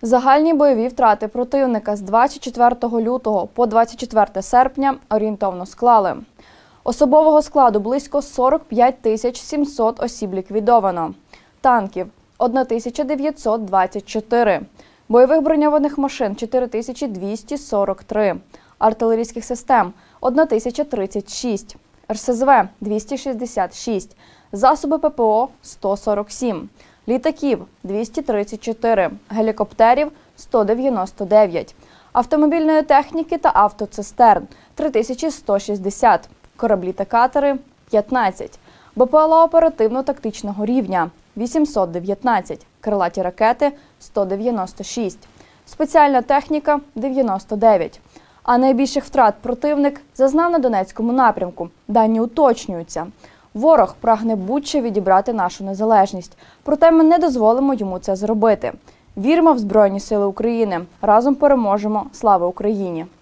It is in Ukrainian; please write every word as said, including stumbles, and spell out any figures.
Загальні бойові втрати противника з двадцять четвертого лютого по двадцять четверте серпня орієнтовно склали. Особового складу близько сорок п'ять тисяч сімсот осіб ліквідовано. Танків – тисяча дев'ятсот двадцять чотири. Бойових броньованих машин – чотири тисячі двісті сорок три. Артилерійських систем – тисяча тридцять шість. ер ес зе ве – двісті шістдесят шість. Засоби пе пе о – сто сорок сім. Літаків – двісті тридцять чотири. Гелікоптерів – сто дев'яносто дев'ять. Автомобільної техніки та автоцистерн – три тисячі сто шістдесят. Кораблі та катери – п'ятнадцять. бе пе ел а оперативно-тактичного рівня – вісімсот дев'ятнадцять. Крилаті ракети – сто дев'яносто шість. Спеціальна техніка – дев'яносто дев'ять. А найбільших втрат противник зазнав на Донецькому напрямку. Дані уточнюються. Ворог прагне будь-що відібрати нашу незалежність. Проте ми не дозволимо йому це зробити. Віримо в Збройні Сили України. Разом переможемо. Слава Україні!